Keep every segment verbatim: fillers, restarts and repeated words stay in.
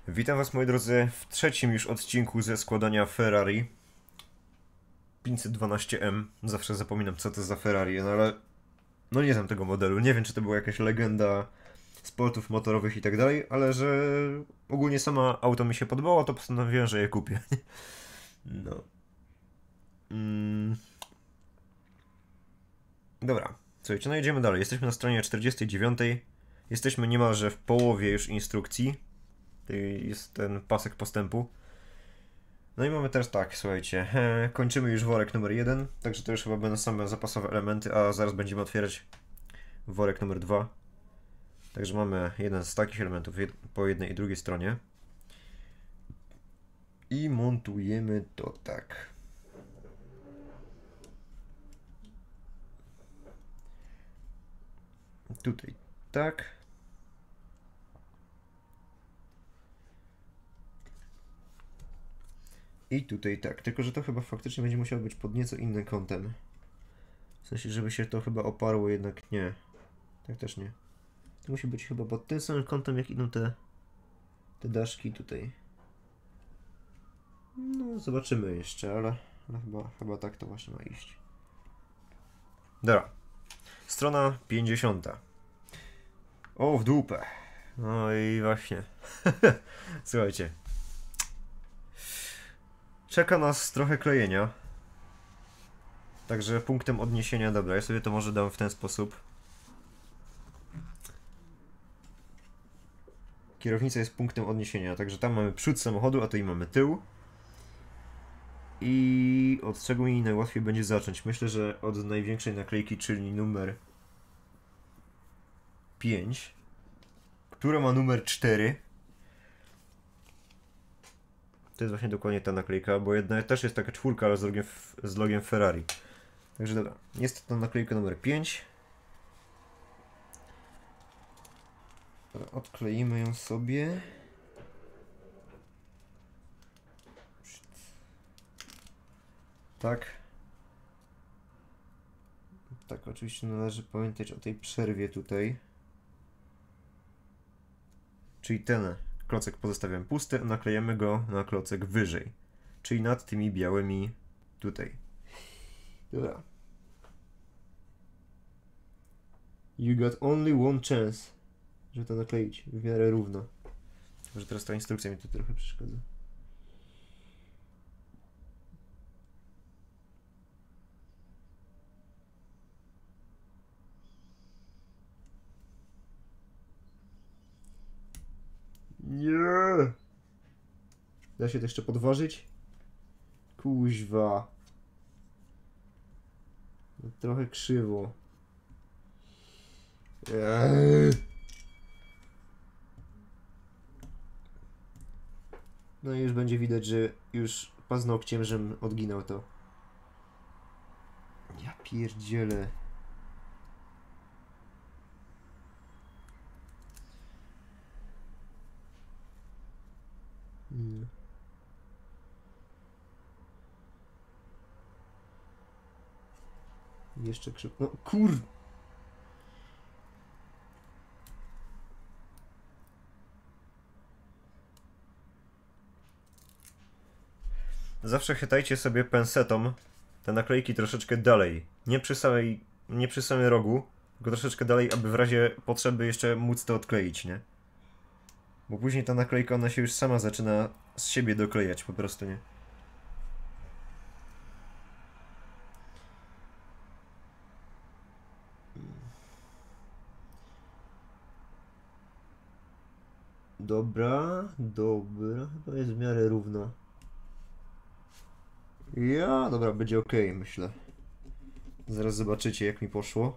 Witam was, moi drodzy, w trzecim już odcinku ze składania Ferrari pięćset dwanaście M. Zawsze zapominam, co to za Ferrari, no ale no nie znam tego modelu. Nie wiem, czy to była jakaś legenda sportów motorowych i tak dalej, ale że ogólnie sama auto mi się podobało, to postanowiłem, że je kupię. No. Mm. Dobra, słuchajcie, no jedziemy dalej. Jesteśmy na stronie czterdziestej dziewiątej. Jesteśmy niemalże w połowie już instrukcji. Jest ten pasek postępu. No i mamy teraz tak, słuchajcie, he, kończymy już worek numer jeden, także to już chyba będą same zapasowe elementy, a zaraz będziemy otwierać worek numer dwa. Także mamy jeden z takich elementów jed po jednej i drugiej stronie. I montujemy to tak. Tutaj tak. I tutaj tak, tylko że to chyba faktycznie będzie musiało być pod nieco innym kątem. W sensie, żeby się to chyba oparło, jednak nie. Tak też nie. To musi być chyba pod tym samym kątem, jak idą te, te daszki tutaj. No, zobaczymy jeszcze, ale, ale chyba, chyba tak to właśnie ma iść. Dobra. Strona pięćdziesiąta. O, w dupę. No i właśnie. Słuchajcie. Czeka nas trochę klejenia. Także punktem odniesienia, dobra, ja sobie to może dam w ten sposób. Kierownica jest punktem odniesienia, także tam mamy przód samochodu, a tutaj mamy tył. I od czego mi najłatwiej będzie zacząć? Myślę, że od największej naklejki, czyli numer pięć, która ma numer cztery. To jest właśnie dokładnie ta naklejka, bo jedna też jest taka czwórka, ale z logiem, z logiem Ferrari. Także dobra, jest to naklejka numer pięć. Odkleimy ją sobie. Tak. Tak, oczywiście należy pamiętać o tej przerwie tutaj. Czyli ten klocek pozostawiamy pusty, a naklejemy go na klocek wyżej. Czyli nad tymi białymi tutaj. Dobra. You got only one chance, żeby to nakleić w miarę równo. Może teraz ta instrukcja mi tu trochę przeszkadza. Nie! Da się to jeszcze podważyć? Kuźwa. No, trochę krzywo. Eee. No i już będzie widać, że już paznokciem, żem odginał to. Ja pierdzielę. Nie. Jeszcze krzyw... No kur... Zawsze chytajcie sobie pensetą te naklejki troszeczkę dalej. Nie przy samej, nie przy samym rogu, tylko troszeczkę dalej, aby w razie potrzeby jeszcze móc to odkleić, nie? Bo później ta naklejka, ona się już sama zaczyna z siebie doklejać, po prostu, nie? Dobra, dobra, chyba jest w miarę równo. Ja, dobra, będzie ok, myślę. Zaraz zobaczycie, jak mi poszło.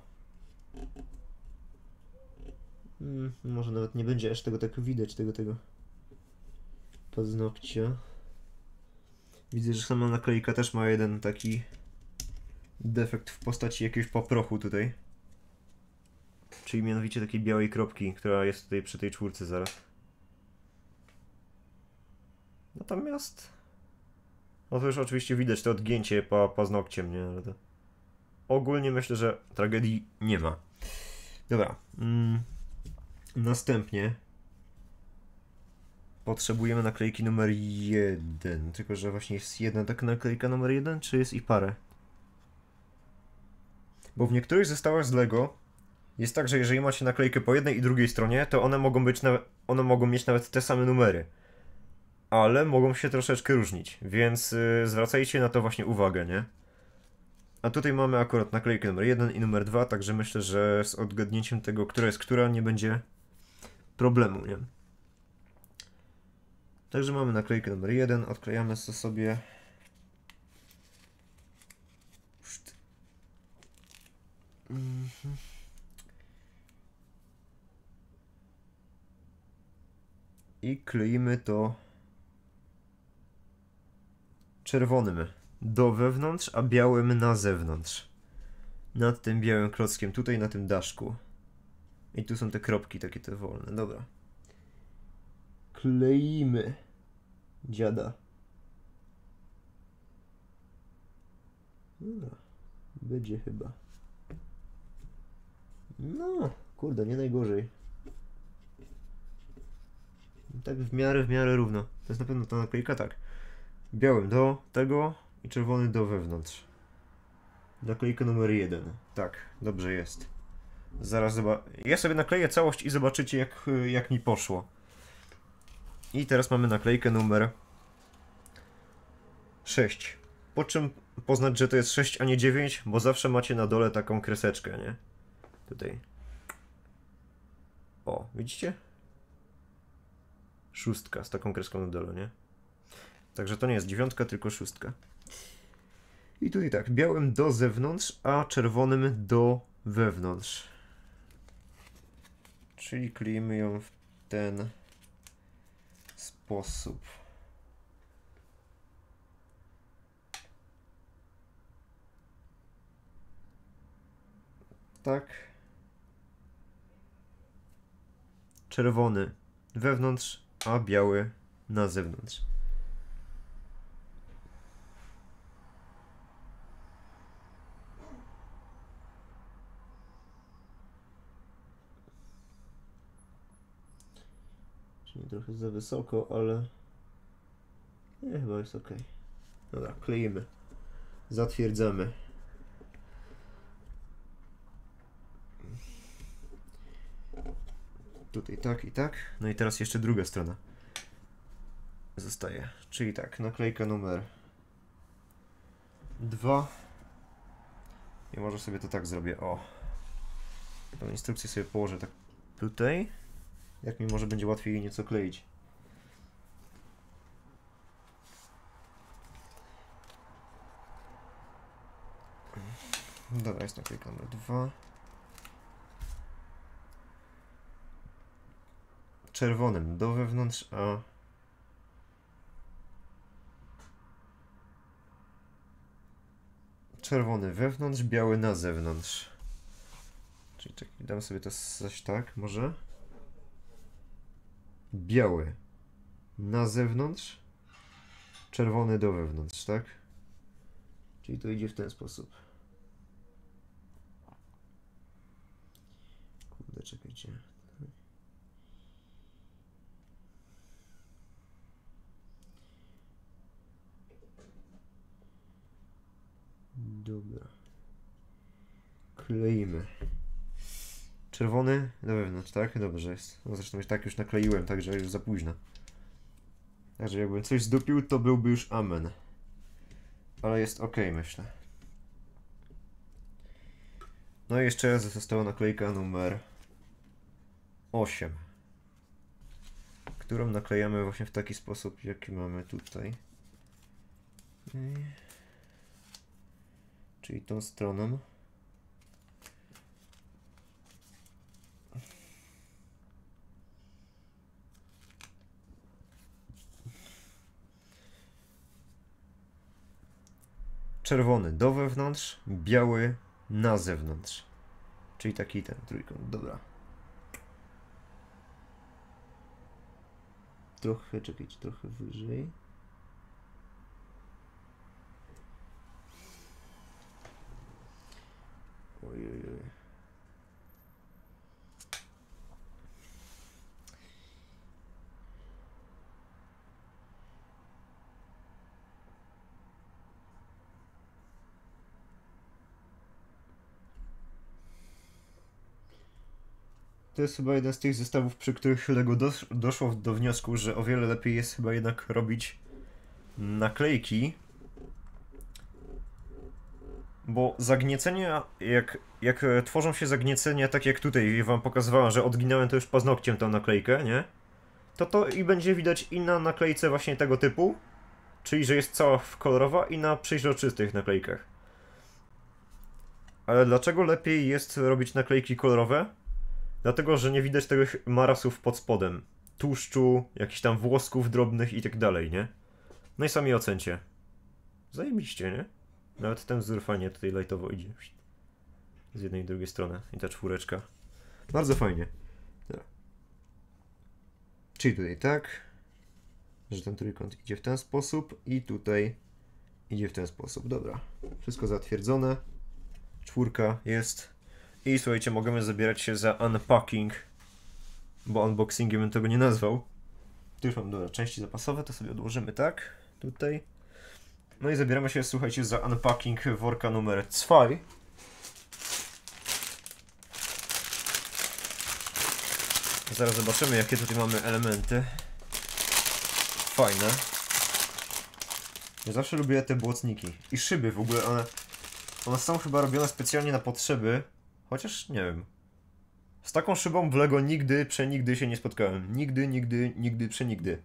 Hmm, może nawet nie będzie aż tego tak widać, tego, tego paznokcia. Widzę, że sama naklejka też ma jeden taki defekt w postaci jakiegoś paprochu tutaj. Czyli mianowicie takiej białej kropki, która jest tutaj przy tej czwórce zaraz. Natomiast... No to już oczywiście widać to odgięcie pa, paznokciem, nie? Ale to... Ogólnie myślę, że tragedii nie ma. Dobra. Mm. Następnie potrzebujemy naklejki numer jeden. Tylko że właśnie jest jedna taka naklejka numer jeden, czy jest ich parę? Bo w niektórych zestawach z Lego jest tak, że jeżeli macie naklejkę po jednej i drugiej stronie, to one mogą być nawet, one mogą mieć nawet te same numery. Ale mogą się troszeczkę różnić, więc yy, zwracajcie na to właśnie uwagę, nie? A tutaj mamy akurat naklejkę numer jeden i numer dwa, także myślę, że z odgadnięciem tego, która jest która, nie będzie problemu, nie? Także mamy naklejkę numer jeden, odklejamy to sobie. Mhm. I kleimy to czerwonym do wewnątrz, a białym na zewnątrz. Nad tym białym klockiem, tutaj na tym daszku. I tu są te kropki takie te wolne, dobra. Kleimy dziada. No, będzie chyba. No, kurde, nie najgorzej. Tak w miarę, w miarę równo. To jest na pewno ta naklejka, tak. Białym do tego i czerwony do wewnątrz. Naklejka numer jeden. Tak, dobrze jest. Zaraz zobacz. Ja sobie nakleję całość i zobaczycie jak, jak mi poszło. I teraz mamy naklejkę numer sześć. Po czym poznać, że to jest sześć, a nie dziewięć? Bo zawsze macie na dole taką kreseczkę, nie? Tutaj. O, widzicie? Szóstka z taką kreską na dole, nie? Także to nie jest dziewiątka, tylko szóstka. I tutaj tak, białym do zewnątrz, a czerwonym do wewnątrz. Czyli kleimy ją w ten sposób. Tak. Czerwony wewnątrz, a biały na zewnątrz. Czyli trochę za wysoko, ale nie, chyba jest ok. Dobra, kleimy. Zatwierdzamy. Tutaj tak i tak. No i teraz jeszcze druga strona zostaje. Czyli tak, naklejka numer dwa. I może sobie to tak zrobię. O. Tą instrukcję sobie położę tak tutaj. Jak mi może będzie łatwiej jej nieco kleić. Dobra, jest naklejka numer dwa. Czerwonym do wewnątrz, a czerwony wewnątrz, biały na zewnątrz. Czyli czekaj, dam sobie to coś tak, może? Biały na zewnątrz, czerwony do wewnątrz, tak? Czyli to idzie w ten sposób. Kurde, czekajcie. Dobra. Kleimy. Czerwony do wewnątrz, tak? Dobrze jest. No zresztą już tak już nakleiłem, także już za późno. Także jakbym coś zdupił, to byłby już amen. Ale jest ok, myślę. No i jeszcze została naklejka numer osiem. Którą naklejamy właśnie w taki sposób, jaki mamy tutaj. Czyli tą stroną. Czerwony do wewnątrz, biały na zewnątrz. Czyli taki ten trójkąt. Dobra. Trochę, czekajcie, trochę wyżej. Ojej. to jest chyba jeden z tych zestawów, przy których LEGO dos doszło do wniosku, że o wiele lepiej jest chyba jednak robić naklejki. Bo zagniecenia, jak, jak tworzą się zagniecenia, tak jak tutaj wam pokazywałem, że odginałem to już paznokciem tą naklejkę, nie? To to i będzie widać i na naklejce właśnie tego typu, czyli że jest cała kolorowa, i na przeźroczystych naklejkach. Ale dlaczego lepiej jest robić naklejki kolorowe? Dlatego, że nie widać tych marasów pod spodem. Tłuszczu, jakichś tam włosków drobnych i tak dalej, nie? No i sami ocencie. Zajebiście, nie? Nawet ten wzór fajnie tutaj lightowo idzie. Z jednej i drugiej strony. I ta czwóreczka. Bardzo fajnie. Dobra. Czyli tutaj tak, że ten trójkąt idzie w ten sposób i tutaj idzie w ten sposób. Dobra. Wszystko zatwierdzone. Czwórka jest. I słuchajcie, możemy zabierać się za unpacking, bo unboxingiem bym tego nie nazwał. Tu już mam, dobra, części zapasowe, to sobie odłożymy tak, tutaj. No i zabieramy się, słuchajcie, za unpacking worka numer dwa. Zaraz zobaczymy, jakie tutaj mamy elementy. Fajne. Ja zawsze lubię te błotniki. I szyby w ogóle, one, one są chyba robione specjalnie na potrzeby. Chociaż nie wiem. Z taką szybą w LEGO nigdy, przenigdy się nie spotkałem. Nigdy, nigdy, nigdy, przenigdy.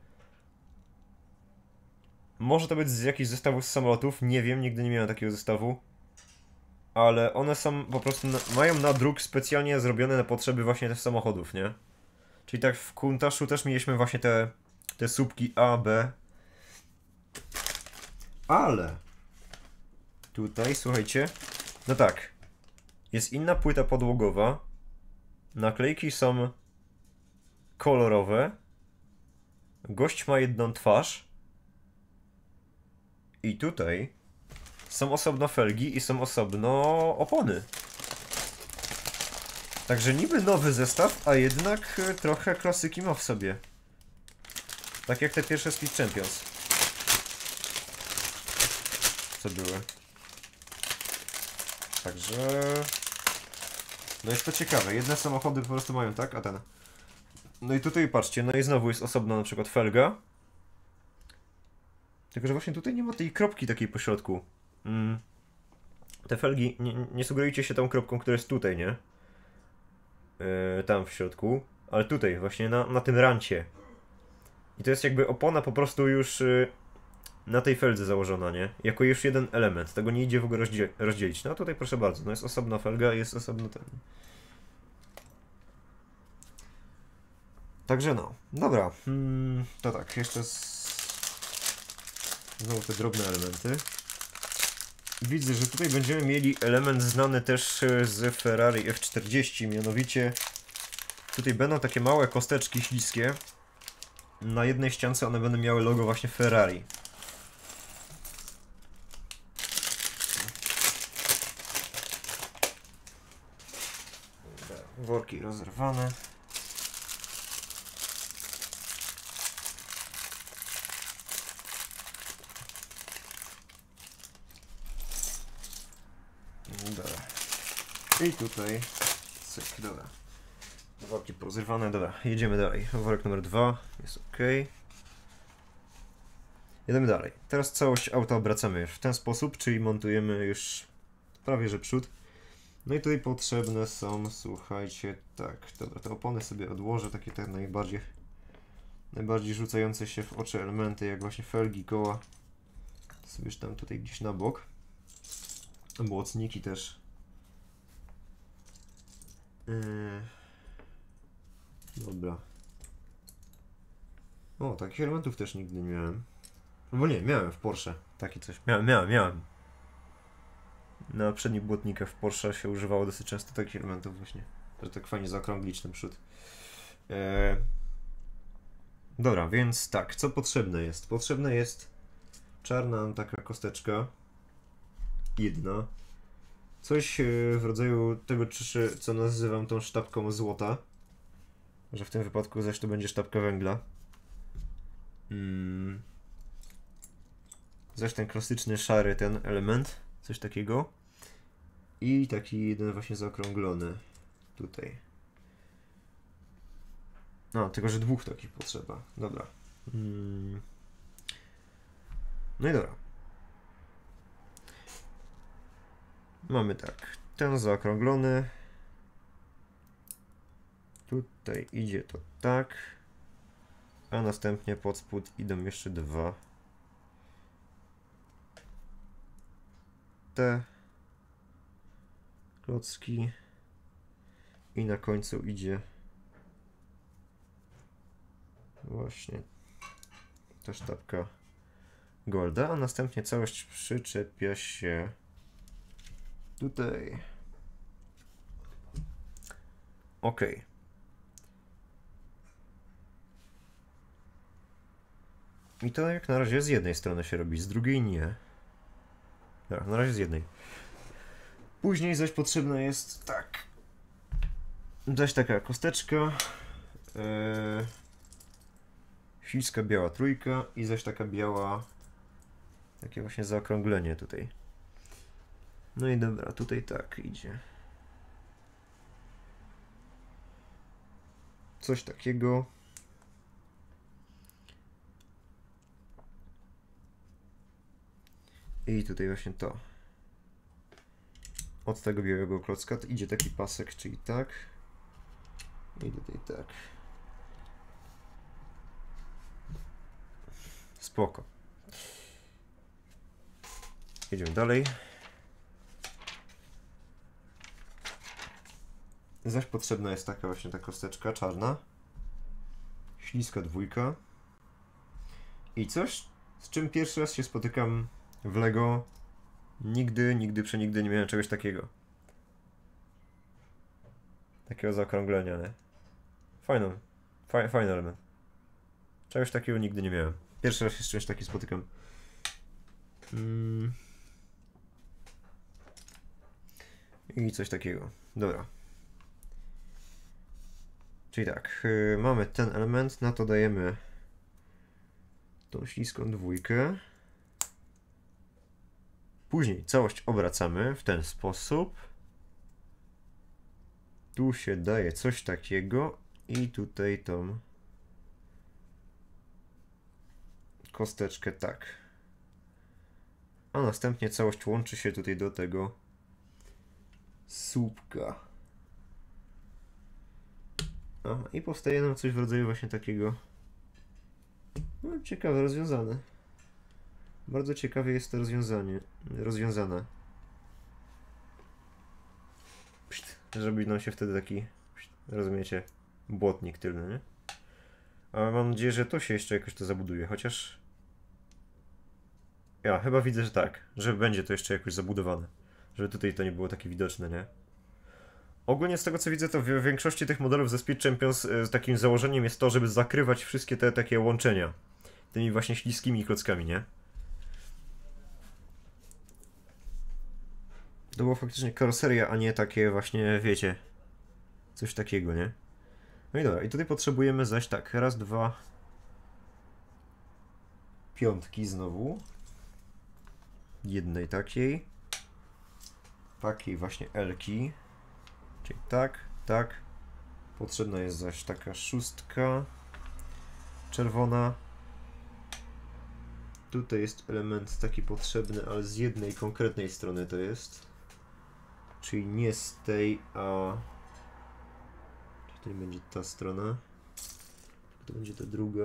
Może to być z jakichś zestawów z samolotów, nie wiem, nigdy nie miałem takiego zestawu. Ale one są po prostu, na, mają nadruk specjalnie zrobione na potrzeby właśnie tych samochodów, nie? Czyli tak w Kuntaszu też mieliśmy właśnie te, te słupki A, B. Ale tutaj, słuchajcie, no tak, jest inna płyta podłogowa, naklejki są kolorowe, gość ma jedną twarz i tutaj są osobno felgi i są osobno opony. Także niby nowy zestaw, a jednak trochę klasyki ma w sobie. Tak jak te pierwsze Speed Champions. Co były. Także... No jest to ciekawe. Jedne samochody po prostu mają tak, a ten... No i tutaj patrzcie, no i znowu jest osobna na przykład felga. Tylko że właśnie tutaj nie ma tej kropki takiej po środku. Mm. Te felgi, nie, nie sugerujcie się tą kropką, która jest tutaj, nie? Yy, tam w środku. Ale tutaj, właśnie na, na tym rancie. I to jest jakby opona po prostu już yy, na tej feldze założona, nie? Jako już jeden element. Tego nie idzie w ogóle rozdziel rozdzielić. No a tutaj proszę bardzo, no jest osobna felga, jest osobno ten. Także no. Dobra. Hmm, to tak, jeszcze z... Znowu te drobne elementy. Widzę, że tutaj będziemy mieli element znany też z Ferrari F czterdzieści, mianowicie tutaj będą takie małe kosteczki śliskie. Na jednej ściance one będą miały logo właśnie Ferrari. Worki rozerwane. Dobra. I tutaj cyk, dobra. Worki porozrywane, dobra, jedziemy dalej. Worek numer dwa jest ok. Jedziemy dalej. Teraz całość auta obracamy już w ten sposób, czyli montujemy już prawie że przód. No i tutaj potrzebne są, słuchajcie, tak, dobra, te opony sobie odłożę, takie te najbardziej najbardziej rzucające się w oczy elementy, jak właśnie felgi, koła. Sobie już tam tutaj gdzieś na bok. Błotniki też. Yy. Dobra. O, takich elementów też nigdy nie miałem. No bo nie, miałem w Porsche. Takie coś. Miałem, miałem, miałem. Na przednich błotnikach w Porsche się używało dosyć często takich elementów właśnie. Że tak fajnie zaokrąglić ten przód. Eee... Dobra, więc tak, co potrzebne jest? Potrzebna jest czarna taka kosteczka. Jedna. Coś w rodzaju tego, co nazywam tą sztabką złota. Że w tym wypadku zaś to będzie sztabka węgla. Hmm. Zaś ten klasyczny szary ten element. Coś takiego. I taki jeden właśnie zaokrąglony. Tutaj. No, tylko że dwóch takich potrzeba. Dobra. Mm. No i dobra. Mamy tak. Ten zaokrąglony. Tutaj idzie to tak. A następnie pod spód idą jeszcze dwa. Te klocki. I na końcu idzie właśnie ta sztabka golda, a następnie całość przyczepia się tutaj. Ok. I to jak na razie z jednej strony się robi, z drugiej nie. Tak, na razie z jednej. Później zaś potrzebna jest tak. Zaś taka kosteczka. Yy, śliska biała trójka i zaś taka biała. Takie właśnie zaokrąglenie tutaj. No i dobra, tutaj tak idzie. Coś takiego. I tutaj właśnie to. Od tego białego klocka idzie taki pasek, czyli tak. I tutaj tak. Spoko. Jedziemy dalej. Zaś potrzebna jest taka właśnie ta kosteczka czarna. Śliska dwójka. I coś, z czym pierwszy raz się spotykam w Lego. Nigdy, nigdy, przenigdy nie miałem czegoś takiego. Takiego zaokrąglenia, nie? Fajny, faj, fajny element. Czegoś takiego nigdy nie miałem. Pierwszy raz się z czymś takim spotykam. Mm. I coś takiego. Dobra. Czyli tak, yy, mamy ten element, na to dajemy tą śliską dwójkę. Później całość obracamy w ten sposób. Tu się daje coś takiego i tutaj tą kosteczkę tak. A następnie całość łączy się tutaj do tego słupka. Aha, i powstaje nam coś w rodzaju właśnie takiego. No, ciekawe rozwiązane. Bardzo ciekawie jest to rozwiązanie. Rozwiązane. Pszt, zrobi nam się wtedy taki, pszt, rozumiecie, błotnik tylny, nie? A mam nadzieję, że to się jeszcze jakoś to zabuduje, chociaż... Ja chyba widzę, że tak, że będzie to jeszcze jakoś zabudowane. Żeby tutaj to nie było takie widoczne, nie? Ogólnie z tego co widzę, to w większości tych modelów ze Speed Champions z takim założeniem jest to, żeby zakrywać wszystkie te takie łączenia. Tymi właśnie śliskimi klockami, nie? To była faktycznie karoseria, a nie takie właśnie, wiecie, coś takiego, nie? No i dobra, i tutaj potrzebujemy zaś tak, raz, dwa, piątki znowu. Jednej takiej. Takiej właśnie elki. Czyli tak, tak. Potrzebna jest zaś taka szóstka czerwona. Tutaj jest element taki potrzebny, ale z jednej konkretnej strony to jest. Czyli nie z tej, a... Tutaj będzie ta strona. To będzie ta druga.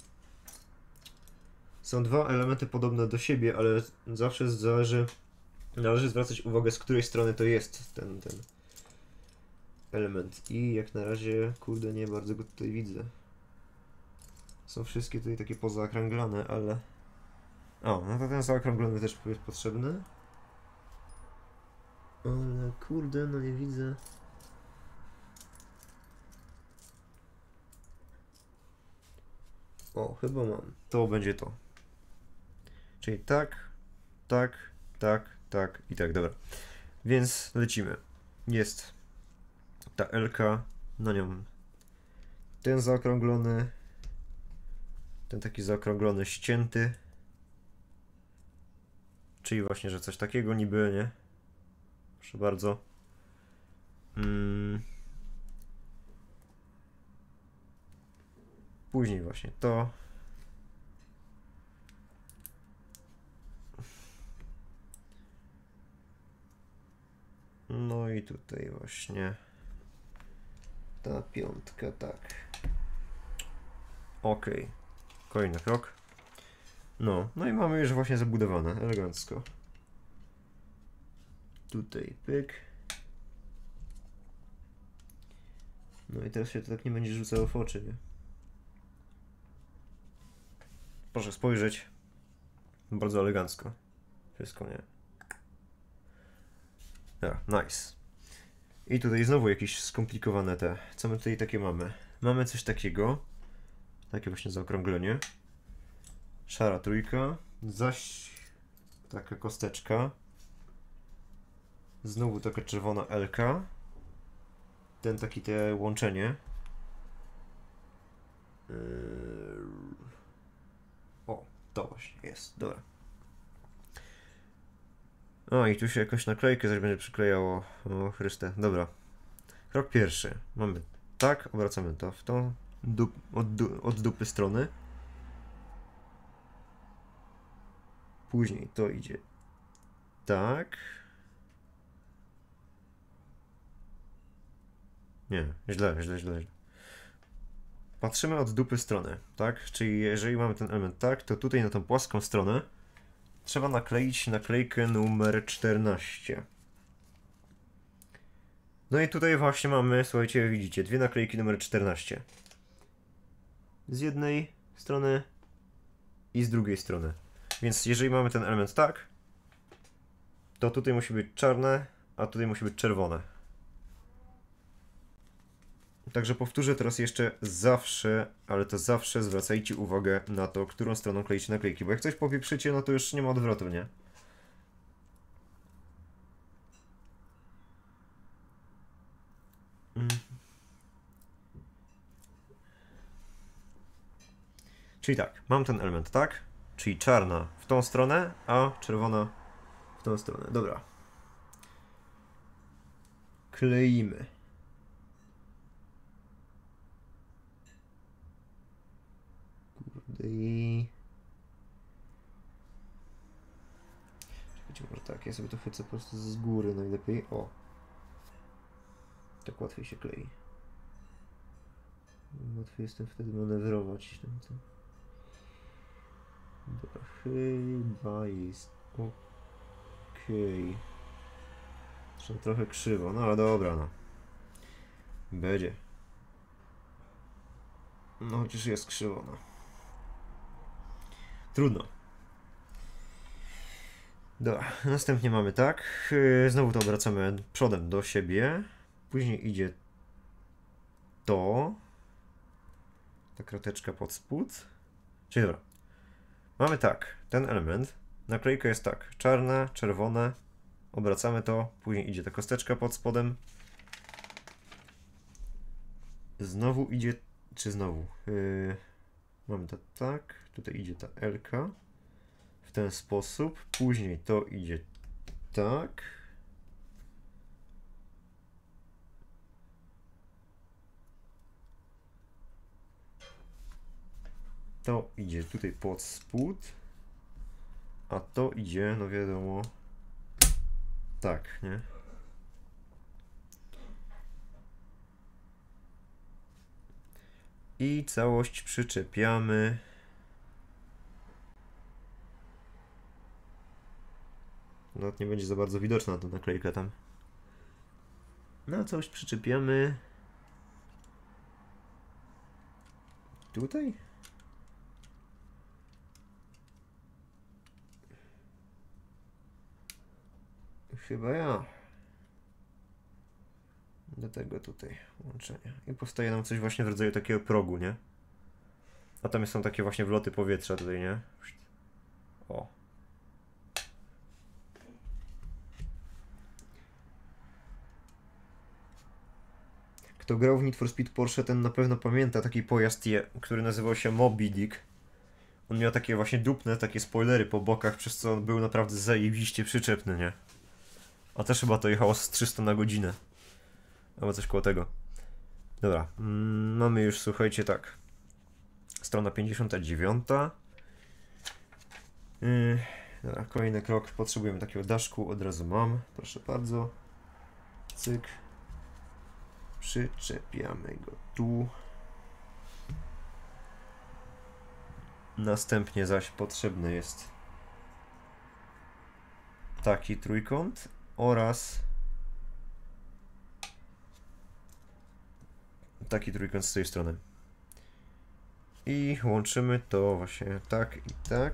Są dwa elementy podobne do siebie, ale zawsze zależy, należy zwracać uwagę, z której strony to jest ten, ten element. I jak na razie, kurde, nie bardzo go tutaj widzę. Są wszystkie tutaj takie pozaokrąglone, ale... O, no to ten zaokrąglony też jest potrzebny. Ale kurde, no nie widzę. O, chyba mam. To będzie to. Czyli tak, tak, tak, tak i tak, dobra. Więc lecimy. Jest ta elka, na nią ten zaokrąglony, ten taki zaokrąglony, ścięty. Czyli właśnie, że coś takiego niby, nie? Proszę bardzo. Mm. Później właśnie to. No i tutaj właśnie ta piątka, tak. Ok. Kolejny krok. No, no i mamy już właśnie zabudowane, elegancko. Tutaj pyk. No i teraz się to tak nie będzie rzucało w oczy, nie? Proszę spojrzeć. Bardzo elegancko. Wszystko, nie? Ja, nice. I tutaj znowu jakieś skomplikowane te. Co my tutaj takie mamy? Mamy coś takiego. Takie właśnie zaokrąglenie. Szara trójka. Zaś taka kosteczka. Znowu taka czerwona elka. Ten taki te łączenie. Yy... O, to właśnie jest. Dobra. O, i tu się jakoś naklejkę coś będzie przyklejało. O Chryste. Dobra. Krok pierwszy. Mamy tak, obracamy to w tą dup, od, du, od dupy strony. Później to idzie tak. Nie, źle, źle, źle. Patrzymy od dupy strony, tak? Czyli jeżeli mamy ten element tak, to tutaj na tą płaską stronę trzeba nakleić naklejkę numer czternaście. No i tutaj właśnie mamy, słuchajcie, widzicie, dwie naklejki numer czternaście. Z jednej strony i z drugiej strony. Więc jeżeli mamy ten element tak, to tutaj musi być czarne, a tutaj musi być czerwone. Także powtórzę teraz jeszcze zawsze, ale to zawsze zwracajcie uwagę na to, którą stroną kleicie naklejki, bo jak coś popieprzycie, no to już nie ma odwrotu, nie? Mm. Czyli tak, mam ten element tak, czyli czarna w tą stronę, a czerwona w tą stronę. Dobra. Kleimy. I... Czekajcie, może tak, ja sobie to chwycę po prostu z góry najlepiej. O! Tak łatwiej się klei. Łatwiej jestem wtedy manewrować. Tym, tym. Dobra, chyba jest okej. Okay. Zresztą trochę krzywo, no ale dobra, no. Będzie. No chociaż jest krzywo, no. Trudno. Dobra, następnie mamy tak. Znowu to obracamy przodem do siebie. Później idzie to. Ta krateczka pod spód. Czyli dobra. Mamy tak, ten element. Naklejka jest tak, czarna, czerwone. Obracamy to. Później idzie ta kosteczka pod spodem. Znowu idzie, czy znowu? Yy, mamy to tak. Tutaj idzie ta elka. W ten sposób. Później to idzie tak. To idzie tutaj pod spód. A to idzie, no wiadomo, tak, nie? I całość przyczepiamy. Nawet nie będzie za bardzo widoczna ta naklejka tam. No, całość przyczepiamy. Tutaj? Chyba ja. Do tego tutaj łączenia. I powstaje nam coś właśnie w rodzaju takiego progu, nie? A tam są takie właśnie wloty powietrza tutaj, nie? O. Kto grał w Need for Speed Porsche, ten na pewno pamięta taki pojazd, który nazywał się Moby Dick. On miał takie właśnie dupne, takie spoilery po bokach, przez co on był naprawdę zajebiście przyczepny, nie? A też chyba to jechało z trzysta na godzinę. Albo coś koło tego. Dobra, mm, mamy już, słuchajcie, tak. strona pięćdziesiąta dziewiąta. Yy, dobra, kolejny krok. Potrzebujemy takiego daszku, od razu mam. Proszę bardzo. Cyk. Przyczepiamy go tu. Następnie zaś potrzebny jest taki trójkąt oraz taki trójkąt z tej strony. I łączymy to właśnie tak i tak.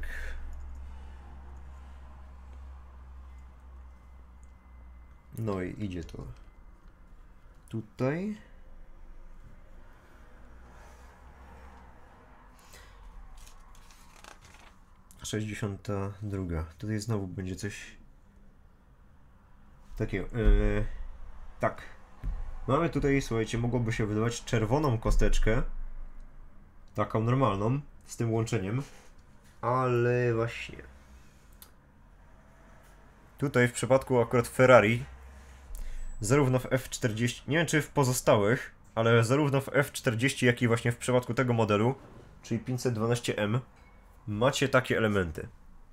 No i idzie to tutaj. sześćdziesiąta druga. Tutaj znowu będzie coś takiego. Yy, tak. Mamy tutaj, słuchajcie, mogłoby się wydawać czerwoną kosteczkę. Taką normalną, z tym łączeniem. Ale właśnie. Tutaj w przypadku akurat Ferrari, zarówno w F czterdzieści, nie wiem czy w pozostałych, ale zarówno w F czterdzieści, jak i właśnie w przypadku tego modelu, czyli pięćset dwanaście M, macie takie elementy.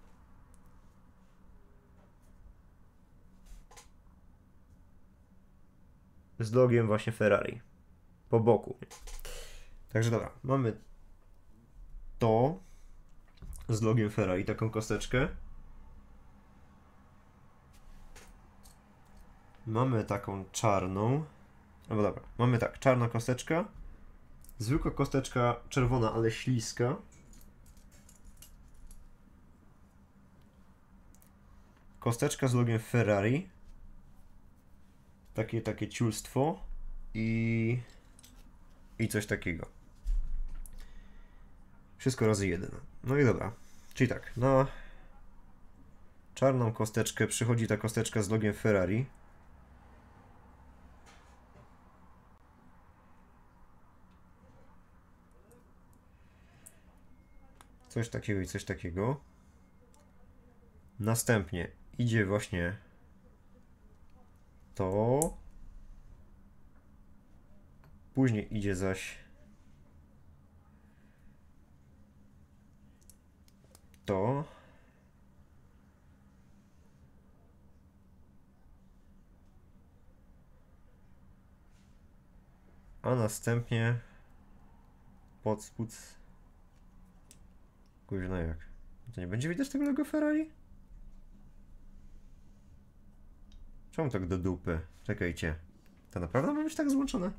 Z logiem właśnie Ferrari. Po boku. Także dobra, mamy to z logiem Ferrari, taką kosteczkę. Mamy taką czarną. No dobra, mamy tak, czarna kosteczka. Zwykła kosteczka czerwona, ale śliska. Kosteczka z logiem Ferrari. Takie, takie ciulstwo. I... I coś takiego. Wszystko razy jeden. No i dobra. Czyli tak, na czarną kosteczkę przychodzi ta kosteczka z logiem Ferrari. Coś takiego i coś takiego. Następnie idzie właśnie to. Później idzie zaś to. A następnie pod spód. Kurwa, jak? To nie będzie widać tego logo Ferrari? Czemu tak do dupy? Czekajcie. To naprawdę ma być tak złączone?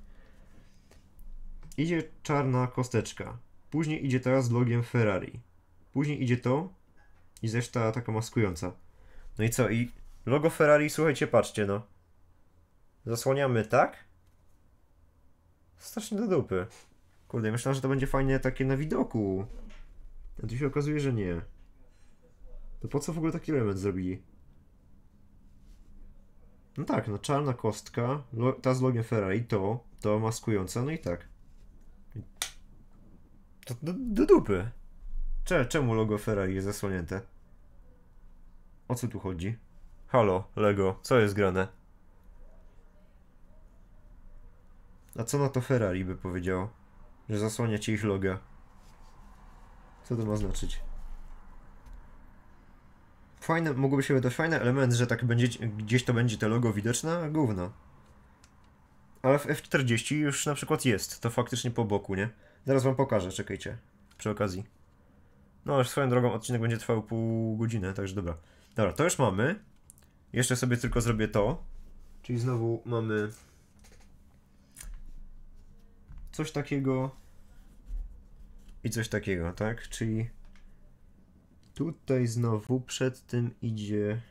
Idzie czarna kosteczka. Później idzie teraz z logiem Ferrari. Później idzie to i zaś ta taka maskująca. No i co? I logo Ferrari, słuchajcie, patrzcie no. Zasłaniamy tak. Strasznie do dupy. Kurde, myślałem, że to będzie fajnie takie na widoku. A tu się okazuje, że nie. To po co w ogóle taki element zrobili? No tak, no czarna kostka, ta z logiem Ferrari, to, to maskująca, no i tak. To do, do dupy. Cze, czemu logo Ferrari jest zasłonięte? O co tu chodzi? Halo, Lego, co jest grane? A co na to Ferrari by powiedziało? Że zasłaniacie ich loga. Co to ma znaczyć? Fajne, mogłoby się wydać fajny element, że tak będzie, gdzieś to będzie to logo widoczne, a gówno. Ale w F czterdzieści już na przykład jest, to faktycznie po boku, nie? Zaraz wam pokażę, czekajcie, przy okazji. No już swoją drogą odcinek będzie trwał pół godziny, także dobra. Dobra, to już mamy. Jeszcze sobie tylko zrobię to. Czyli znowu mamy coś takiego i coś takiego, tak? Czyli tutaj znowu przed tym idzie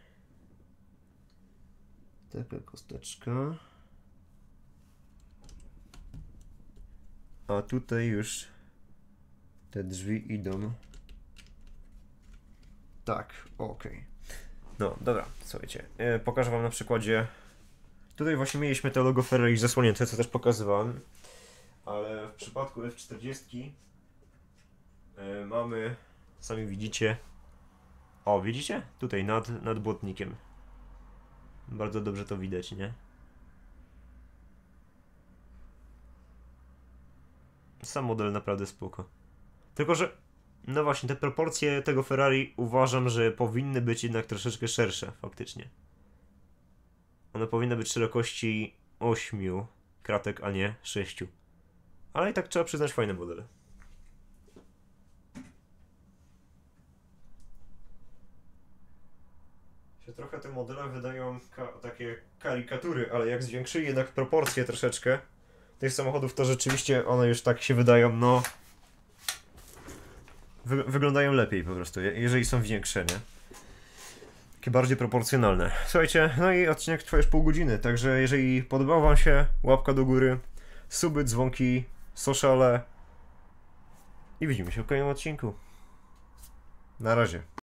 taka kosteczka. A tutaj już te drzwi idą. Tak, ok. No, dobra, słuchajcie. E, pokażę wam na przykładzie. Tutaj właśnie mieliśmy to logo Ferrari zasłonięte, co też pokazywałem. Ale w przypadku F czterdzieści e, mamy, sami widzicie. O, widzicie? Tutaj nad, nad błotnikiem. Bardzo dobrze to widać, nie? Sam model naprawdę spoko. Tylko, że no właśnie, te proporcje tego Ferrari uważam, że powinny być jednak troszeczkę szersze, faktycznie. One powinny być szerokości ośmiu kratek, a nie sześciu. Ale i tak trzeba przyznać fajne modele. Się trochę te modele wydają ka takie karykatury, ale jak zwiększyli jednak proporcje troszeczkę tych samochodów, to rzeczywiście one już tak się wydają, no... Wy wyglądają lepiej po prostu, jeżeli są większe, nie? Takie bardziej proporcjonalne. Słuchajcie, no i odcinek trwa już pół godziny, także jeżeli podobał wam się, łapka do góry, suby, dzwonki, sociale i widzimy się w kolejnym odcinku. Na razie.